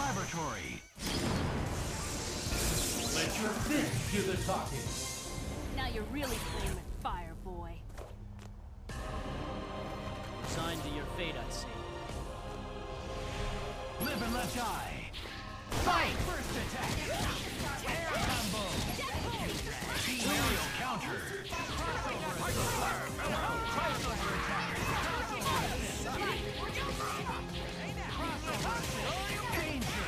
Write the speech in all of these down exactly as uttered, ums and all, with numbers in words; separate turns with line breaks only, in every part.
laboratory.
Let your fist do the talking.
Now you're really playing with fire, boy.
Resigned to your fate, I see.
Live and let die. Fight! First attack. Air combo. Team aerial counter. Crossover attack. Danger.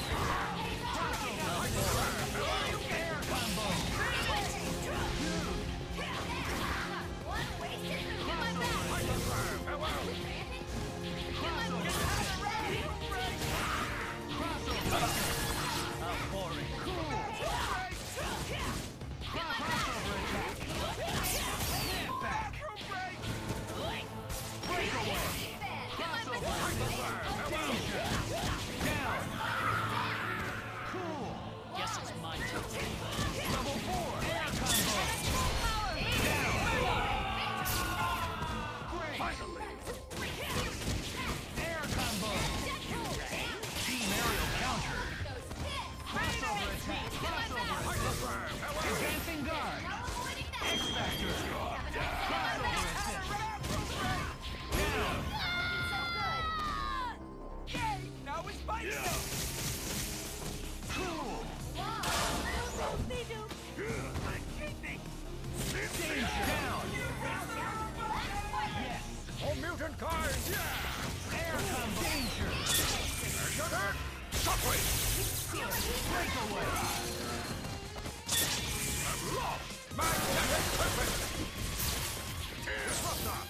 Air combo.
Mutant card! Yeah! Air combo! Danger! Sugar! Shockwave! Breakaway! I'm lost! Magnetic weapon! Disruptor!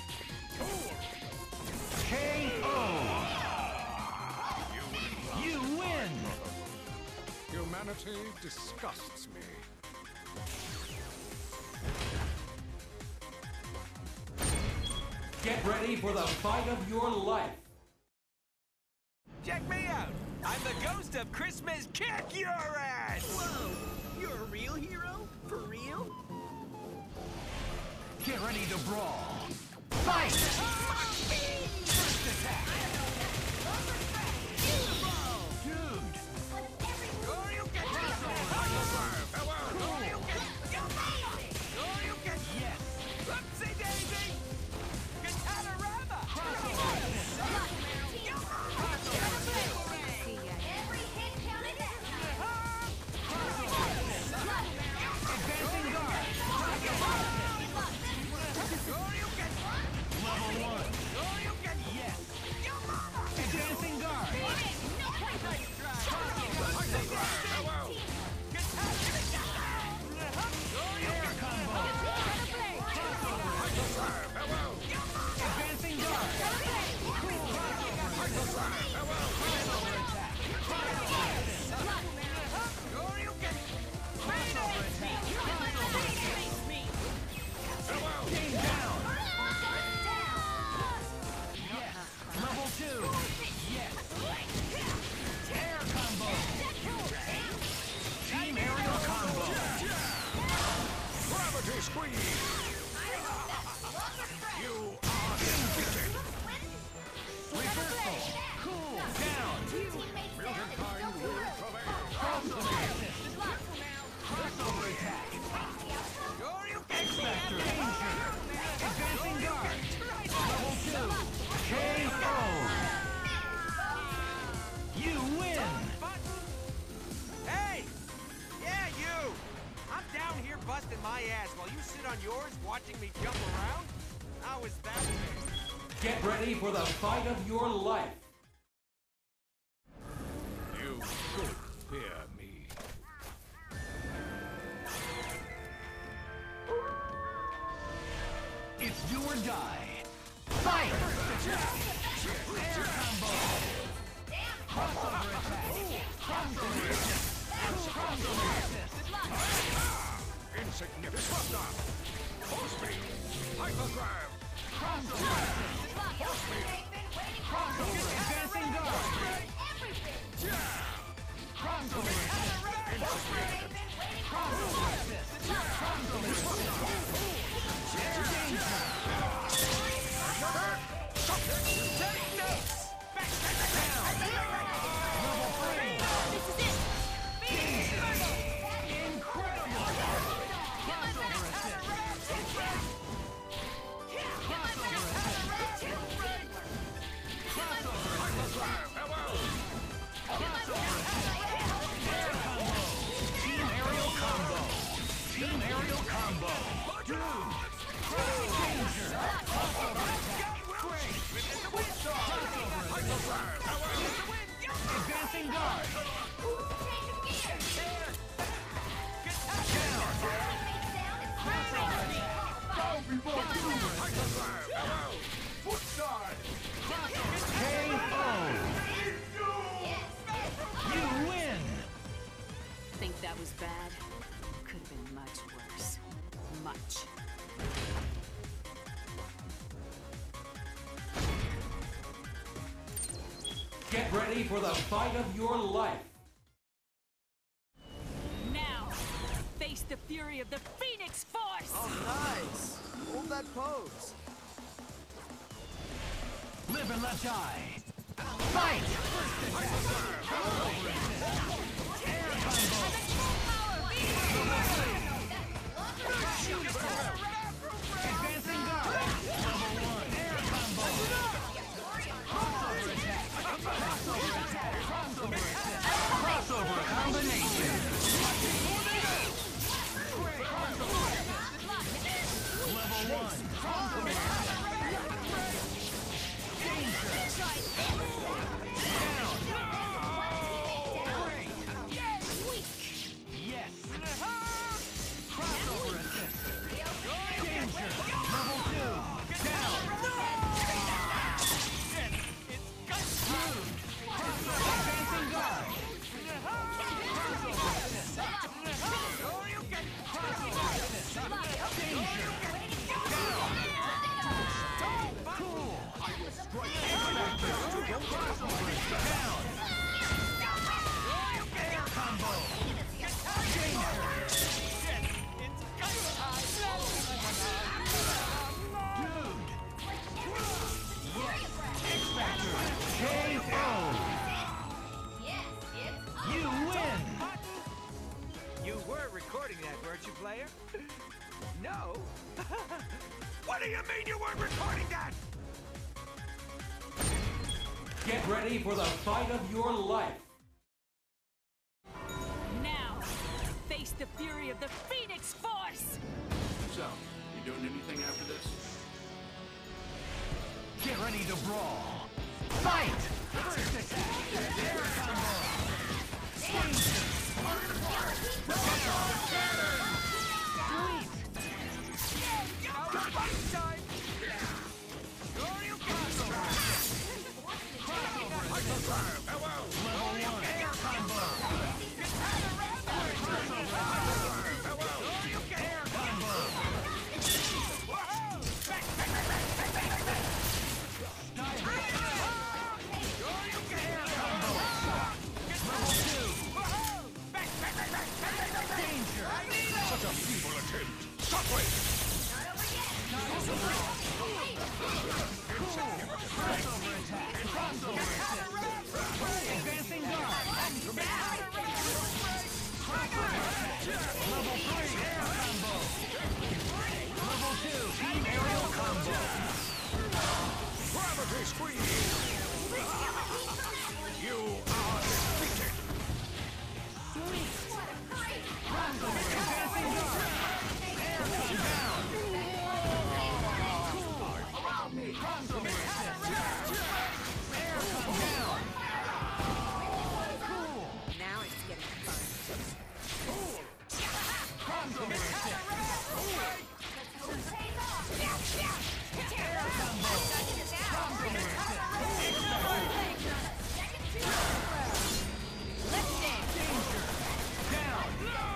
K O! You win!
Humanity disgusts me.
Get ready for the fight of your life.
Check me out! I'm the ghost of Christmas Kick Your Ass!
Whoa! You're a real hero? For real?
Get ready to brawl. Fight! First attack. Dude!
Or you get Or you get
Yes!
Oopsie daisy! Katarama!
Every hit counted.
Advancing guard!
Or you get
Level one!
Or you get
Yes! Advancing guard! Air combo! Advancing guard! Game down! Yes! Level two! Yes! Air combo! Team aerial combo!
Gravity squeeze! You are defeated!
Reversal! Cool! Down!
Mutant kind will prevail!
Crossover assist! Crossover attack!
Or you get
X-Factor! Danger! Advancing guard! Level two! K O! You win!
Hey! Yeah, you! I'm down here busting my ass while you sit on yours watching me jump around? How is that?
Get ready for the fight of your life.
You should fear me.
It's do or die! Fight! Air combo! Crossover attack! Crossover assist! Crossover assist!
Insignificant disruptor! Full speed! Hypergrab!
Crossover assist! Crossover! Advancing guard! Crossover assist! Crossover assist! Crossover assist! Danger!
Take notes! Back, back, back,
Down! Level
Get ready for the fight of your life.
Now, face the fury of the Phoenix Force!
Oh, nice. Hold that pose.
Live and let die. Fight! Advancing guard. Level one. Air combo. Crossover attack. Crossover attack. Crossover attack. Crossover combination. Level one. Crossover attack. Yes! Crossover assist! Danger! Level two! Down! Smooth! Crossover advancing guard! Crossover assist! Crossover assist! Danger! Down! Cool! Crossover assist! Down! Air combo! Danger! Dude! Yes! X-Factor! K O! You win!
You were recording that, weren't you, player? No. What do you mean you weren't recording that?
Get ready for the fight of your life.
Now, face the fury of the Phoenix Force!
So, you doing anything after this?
Get ready to brawl! Fight! First attack! Air combo! Danger! Sweet! Level one! Air combo! Air combo!
Such a feeble attempt. Shockwave!
Crossover attack! Crossover assist! Advancing guard! Crossover attack! Level three! Air combo! Level two! Team aerial combo!
Gravity squeeze! You are defeated!
Sweet! Crossover! Advancing guard! Air combo! Down! Cool! Crossover assist! Air combo! Down! Cool!
Now it's getting fun.
Crossover assist! Air combo! Crossover assist! Danger! Down!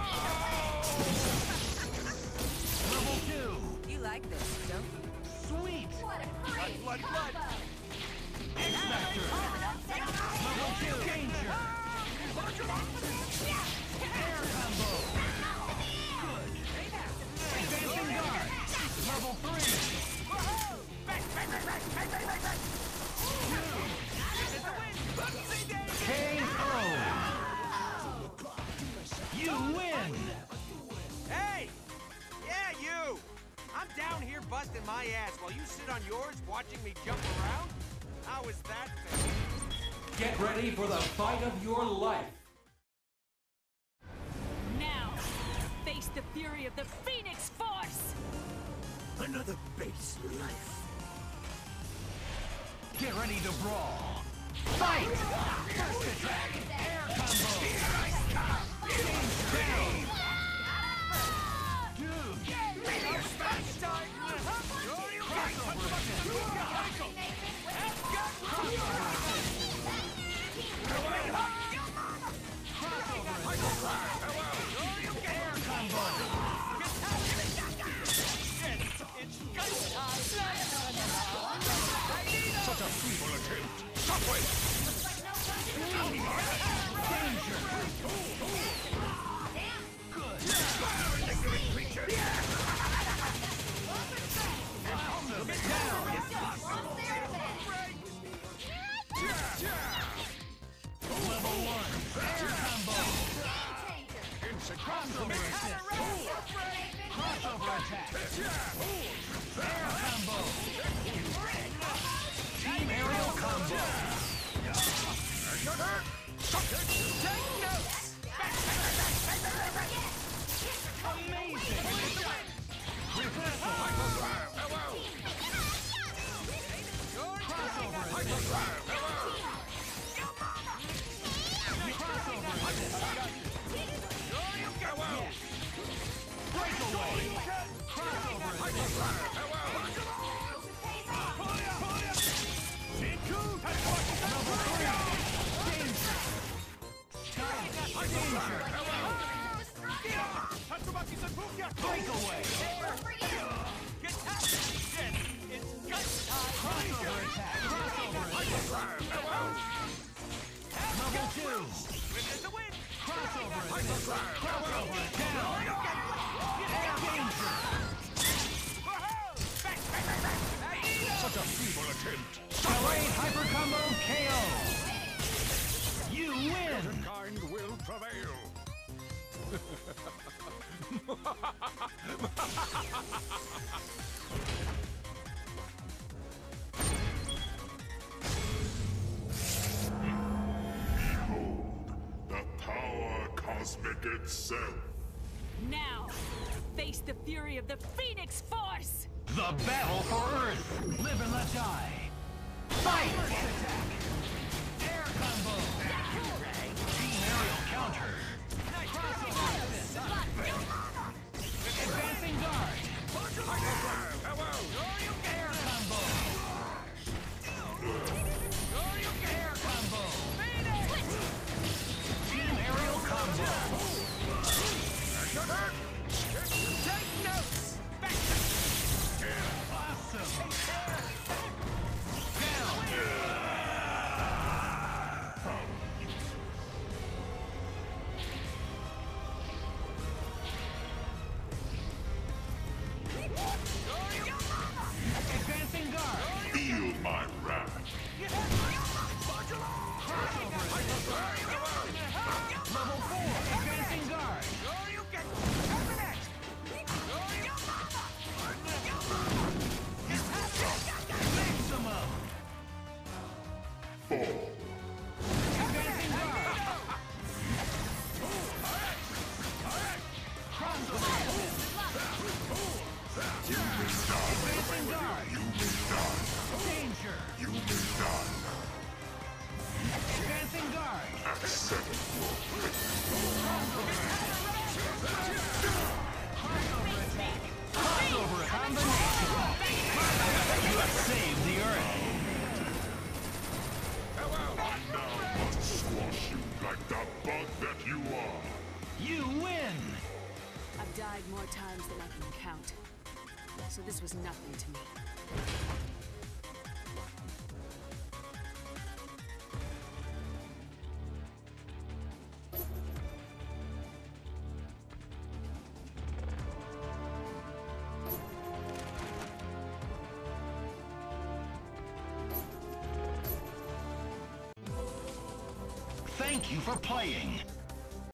Level two!
You like this, don't you?
Sweet!
Blood, blood, blood.
X-Factor! Level two! Danger! Air combo! Good! Advancing guard! Level three! K O! You win!
Hey! Yeah, you! I'm down here busting my ass while you sit on yours watching me jump around? How is that fair?
Get ready for the fight of your life.
Now, face the fury of the Phoenix Force!
Another base life.
Get ready to brawl! Fight! First attack! Air combo! Danger! Dude! Crossover assist! Air combo!
Such a feeble attempt. Shockwave!
Crossover attack. Air combo. Team aerial combo.
Take notes!
Amazing. Reversal. Crossover attack. Breakaway. Crossover attack. Level three. Danger. Danger. Breakaway. Crossover attack. Crossover attack. Level two. Crossover attack. Crossover down. Danger.
Such a feeble attempt.
Great hyper combo K O. You win.
Kind will prevail.
Behold, the power cosmic itself.
Now, face the fury of the Phoenix Force!
The battle for Earth. Live and let die. Fight! First attack. Air combo. Team aerial counter. Crossover fist. Advancing guard. Air combo. Air combo. Team aerial combo.
Take notes!
Awesome. Down. Advancing guard.
Feel my wrath.
Level four. Advancing guard. Maximum.
Fall.
Advancing guard. Crossover fist.
You will die.
Advancing guard.
You will die.
Danger.
You will die.
Advancing guard.
Accept your fate.
Crossover attack. Crossover combination. You have saved the Earth.
I now must squash you like the bug that you are.
You win.
I've died more times than I can count, so this was nothing to me.
Thank you for playing.